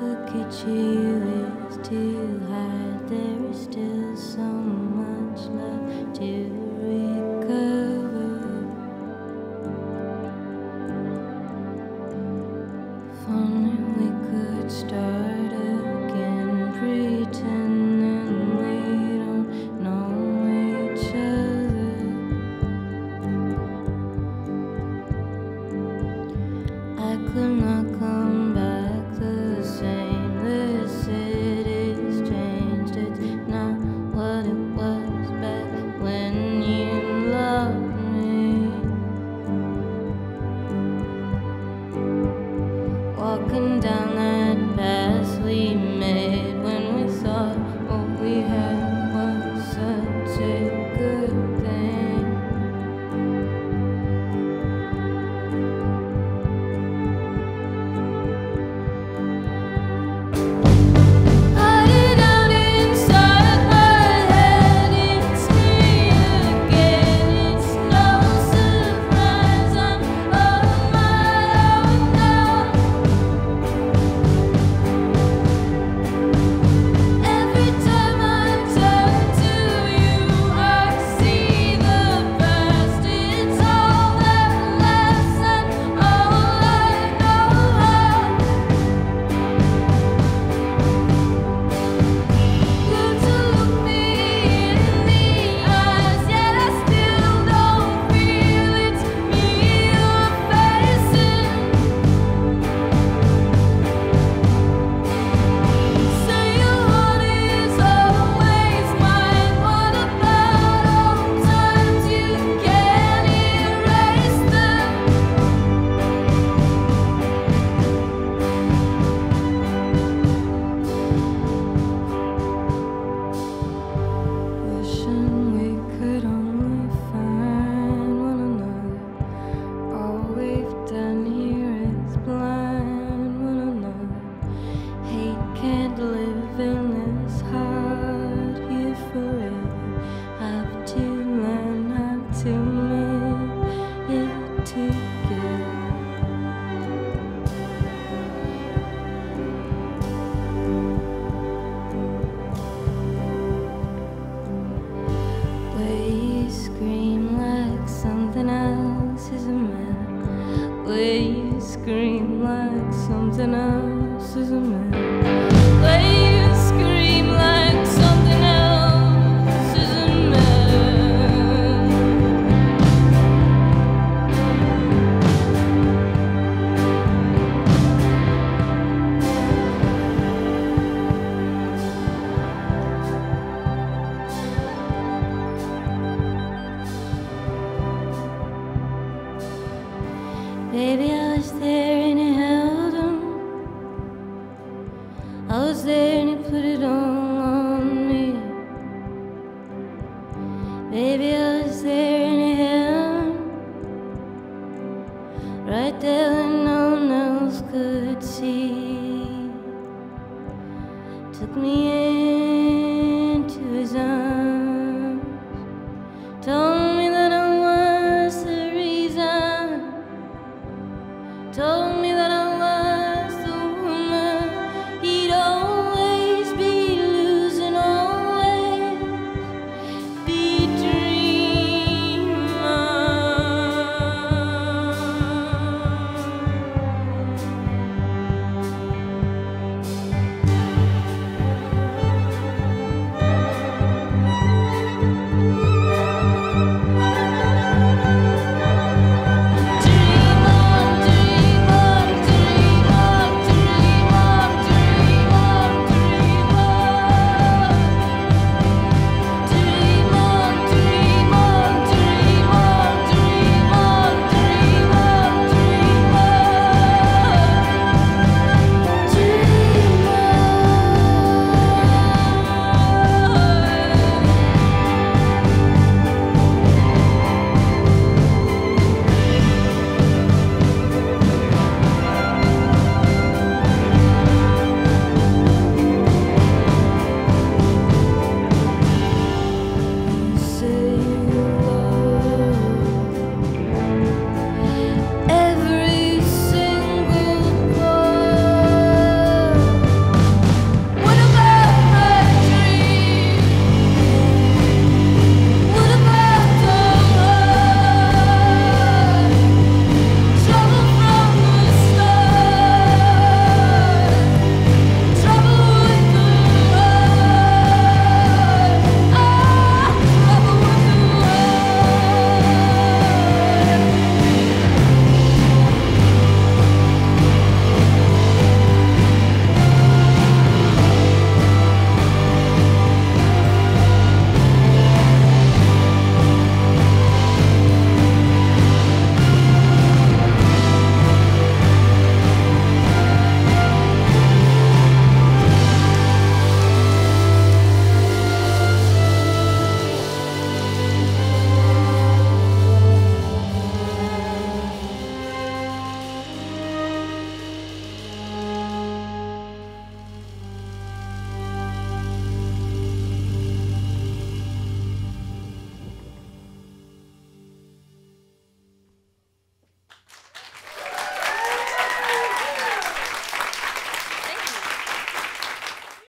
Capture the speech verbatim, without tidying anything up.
look at you is to hide. There is still so much left to recover. If only we could start again, pretending we don't know each other. I could not come back the same. The city's changed. It's not what it was back when you loved me. Walking down that path we made when we thought what we had was such a good thing. Hiding out inside my head, it's me again. It's no surprise I'm on my own now. Every time I turn to you, I see the past. It's all that lasts and all I know how. Good to look me in the eyes, yet I still don't feel it's me you're facing. Say your heart is always mine. What about old times? You can't erase them. Wishing we could only find one another. All we've done here is blind one another. Hate can't live in this heart here forever. Have to learn how to live it together. Where you scream like something else is a man. Where you scream like something else is a man. Where you scream like something else is a man. Baby, I was there and he held him. I was there and he put it all on me. Baby, I was there and he held him. Right there when no one else could see. Took me